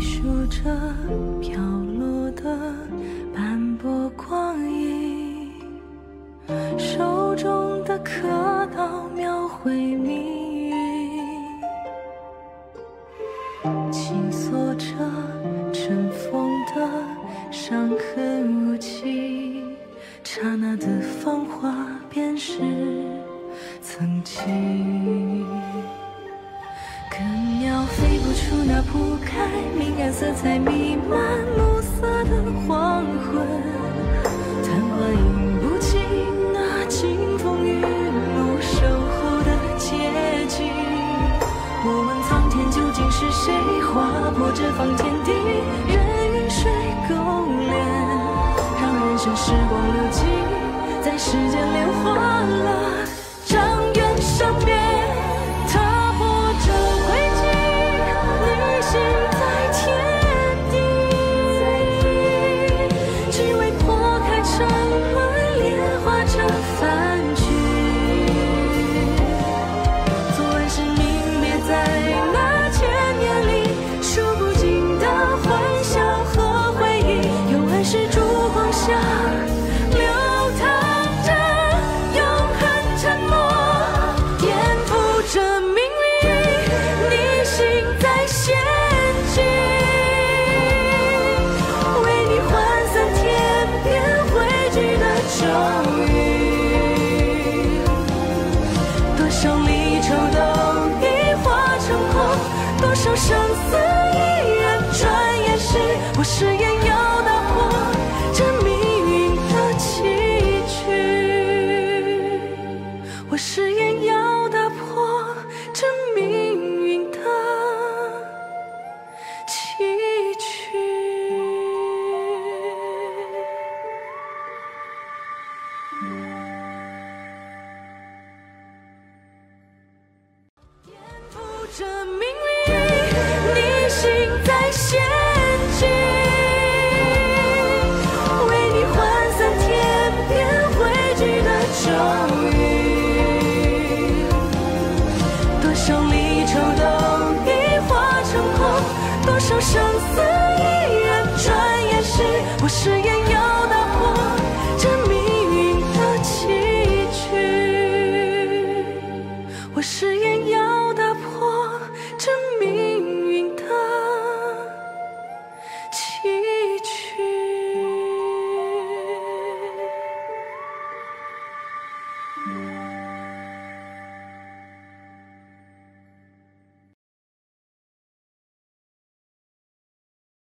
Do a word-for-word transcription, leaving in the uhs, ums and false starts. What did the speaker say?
数着飘落的斑驳光影，手中的刻刀描绘命运，紧锁着尘封的伤痕无情，刹那的芳华便是曾经。更鸟飞不出那铺开敏感色彩弥漫暮色的黄昏，昙花引不尽那惊风雨露守候的结晶。我问苍天究竟是谁划破这方天地，任云水勾连，让人生时光流尽，在世间炼化了张元上面。生死依然，转眼时，我誓言要打破这命运的棋局。我誓言要打破这命运的棋局。颠覆这命运。逆行在陷阱，为你换散天边汇聚的咒语。多少离愁都已化成空，多少生死。